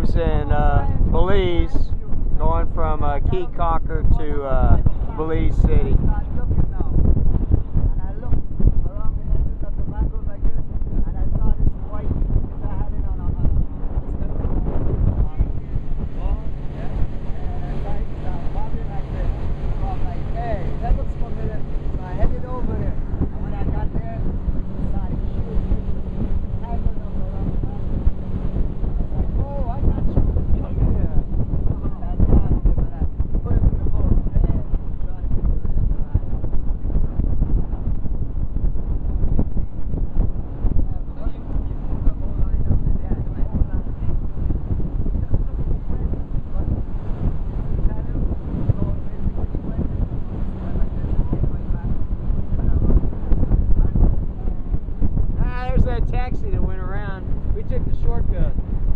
James in Belize, going from Key Cocker to Belize City. That taxi that went around, we took the shortcut.